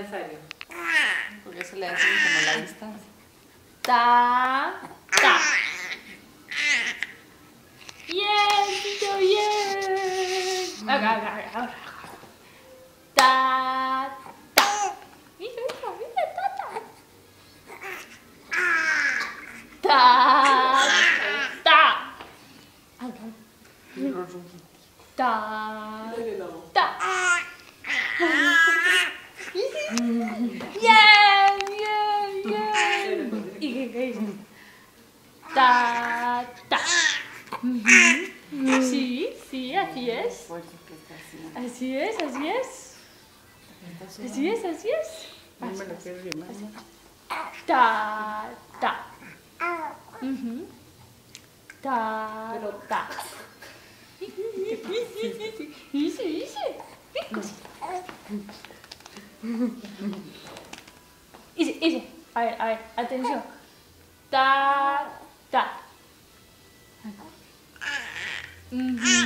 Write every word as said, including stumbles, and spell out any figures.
necesario. Porque se le hace como la distancia. Ta, ta. Bien, Tito, bien. Acá, acá, acá. Ta, ta. Hijo, hijo, mira, ta, ta. Ta, ta. Ta, ta. Bien, bien, bien. ¿Y qué, qué dices? Ta, ta. Ujú. Sí, sí, así es. Así es, así es. Así es, así es. No me lo quiero llamar. Ta, ta. Ujú. Ta, ta. Hice, hice. Hice, hice. A ver, a ver, atención. Ta, ta. Ujú.